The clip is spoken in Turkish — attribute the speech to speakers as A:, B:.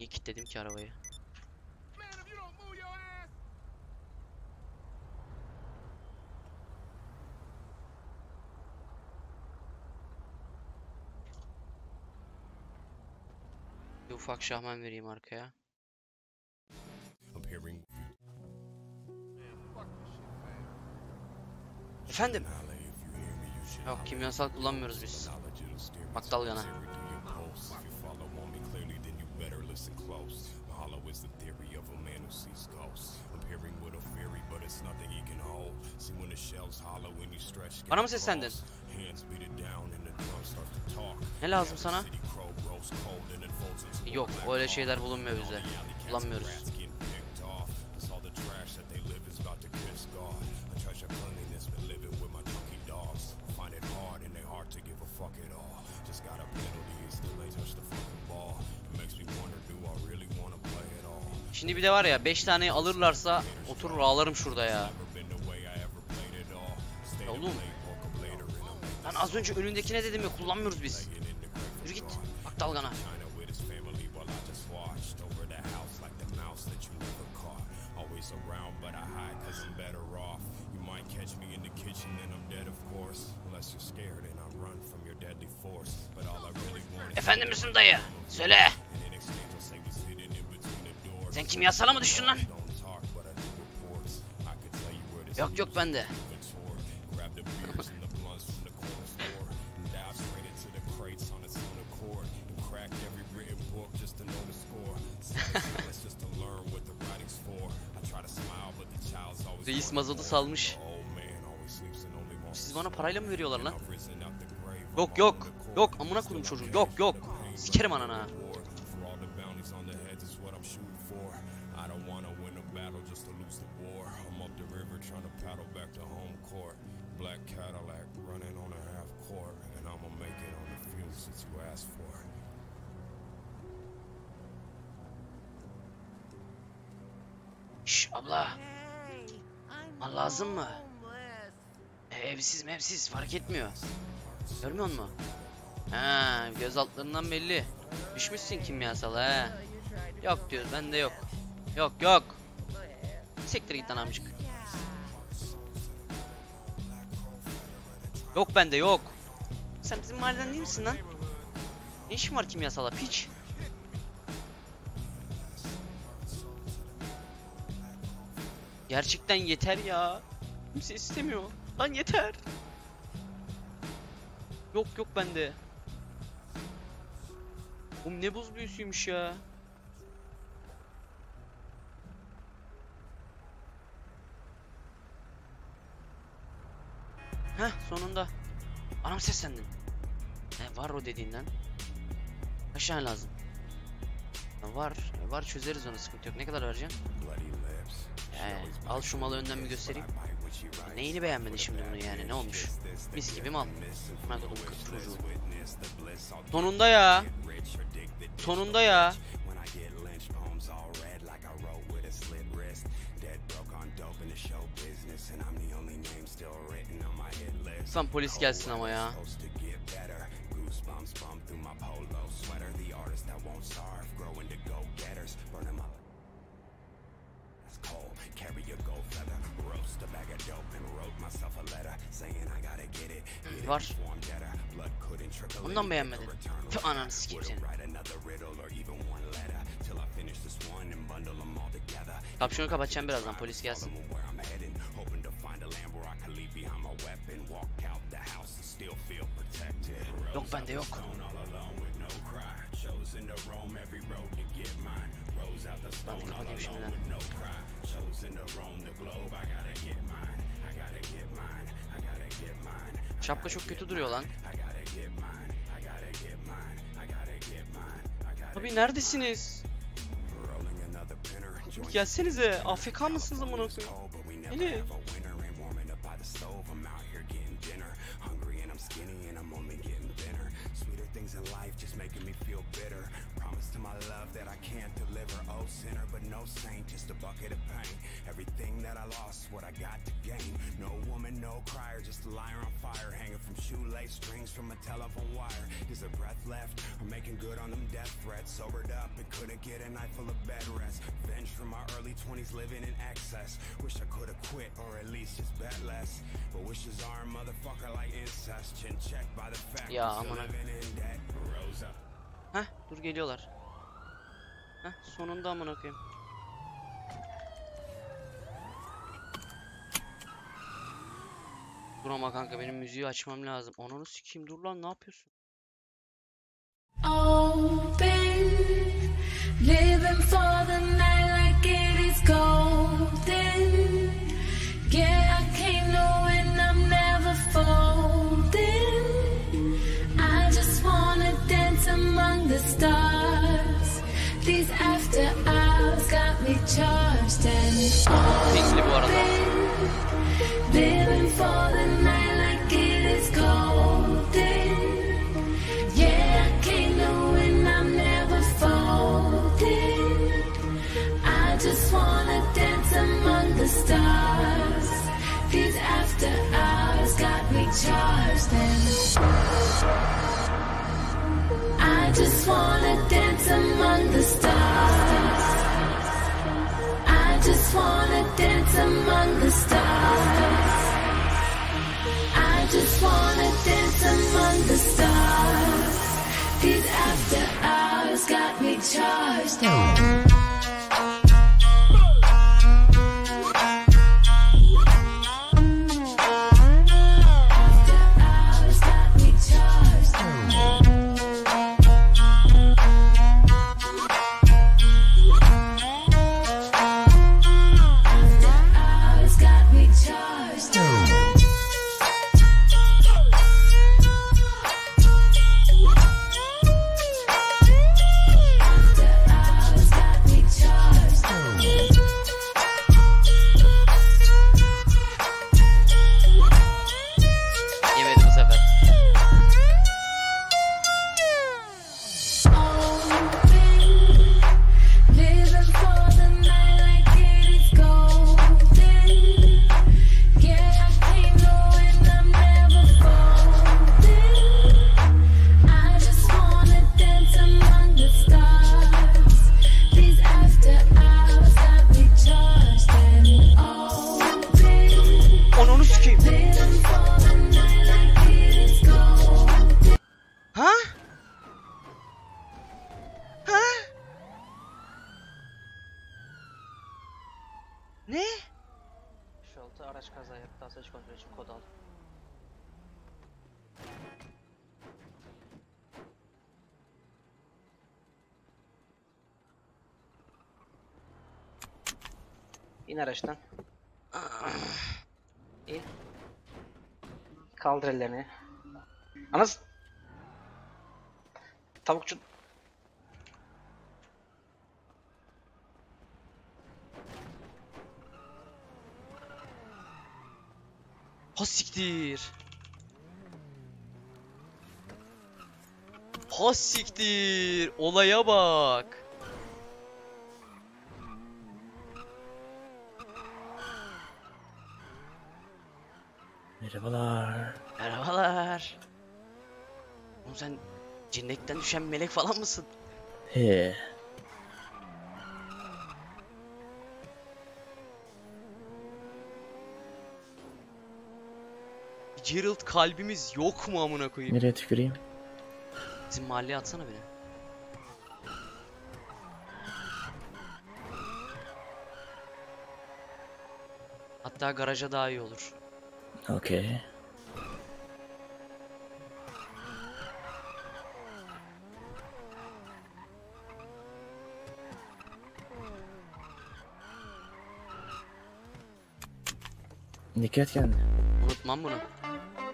A: Niye kilitledim ki arabayı? Bir ufak şahman vereyim arkaya. Efendim? Yok, kimyasal kullanmıyoruz biz. Bak dalgana. Bana mı seslendin? Ne lazım sana? Yok, öyle şeyler bulunmuyor bize. Kullanmıyoruz. Şimdi bir de var ya, 5 taneyi alırlarsa oturur ağlarım şurada ya. Ya oğlum, ben az önce önündekine dedim ya, kullanmıyoruz biz. Yürü git, bak dalgana. Efendim misin dayı? Söyle. Sen kimyasala mı düştün lan? Yok yok, bende. Reis mazotu salmış. Siz bana parayla mı veriyorlar lan? Yok yok. Yok amına koydum çocuğu. Yok yok. Sikerim anana. Şş abla. Mal lazım mı? Evsiz fark etmiyor. Görmüyor musun? Ha, göz altlarından belli. Düşmüşsün kimyasala he. Yok diyoruz, bende yok. Yok yok. Siktir git lan amcık. Yok bende yok. Sen bizim mahalleden değil misin lan? Ne işin var kimyasala piç? Gerçekten yeter ya. Kimse istemiyor. Lan yeter. Yok yok bende. Oğlum ne buz büyüsüymüş ya. Heh, sonunda. Anam seslendin. Ne var o dediğinden? Kaç tane lazım? Var çözeriz onu, sıkıntı yok. Ne kadar vereceksin? Al şu malı önden bir göstereyim. Neyini beğenmedin şimdi bunu yani, ne olmuş? Mis gibi mal. Buna kodum çocuğu. Sonunda ya. Sonunda ya. Lütfen polis gelsin ama ya. Var. Ondan beğenmedin. Tüh, ananı sikeyim seni. Kapşonu kapatacağım birazdan, polis gelsin. Yok bende yok. Ben de kapatayım şimdiden. Şapka çok kötü duruyor lan. Abi neredesiniz? Gelsenize. AFK mısınız amına koyayım? Hele.
B: strings from a telephone wire. Is there breath left? I'm making good on them death threats. Sobered up and couldn't get a night full of bed rest. Venge from my early 20s living in excess. Wish I could have quit or at least just bet less. But wishes are a motherfucker like incest. Chin check by the fact
A: Ya
B: I'm still
A: aman.
B: living in debt. Rosa.
A: Heh, dur geliyorlar. Heh, sonunda amına koyayım. Dur ama kanka benim müziği açmam lazım. Ananı sikeyim, dur lan, ne yapıyorsun?
C: Open, living for the night like it is golden. Yeah, I came knowing I'm never folding. I just wanna dance among the stars. These after hours got me charged and open, living for the night like it is golden. Yeah, I came knowing I'm never folding. I just wanna dance among the stars. These after hours got me charged and I just wanna dance among the stars. I just wanna dance among the stars. I just wanna dance among the stars. These after hours got me charged.
A: Yemedi bu sefer.
C: Living for the night like it is golden. Yeah, I came knowing I'm never folding. I just wanna dance among the stars. These after hours got me charged and open.
A: Ananı sikeyim.
C: Living for the night like it is golden.
A: Ha? Ha? Ne? 6 araç kaza yaptı. Asayiş kontrol için kod al. İn araçtan. İn. Kaldır ellerini. Anas. Tavukçu. Ha siktir. Ha siktir. Olaya bak.
D: Merhabalar.
A: Merhabalar. Oğlum sen cennetten düşen melek falan mısın?
D: He.
A: Gerald, kalbimiz yok mu amına koyayım?
D: Nereye tüküreyim?
A: Bizim mahalleye atsana beni. Hatta garaja daha iyi olur.
D: Okey. Dikkat kendine.
A: Unutmam bunu.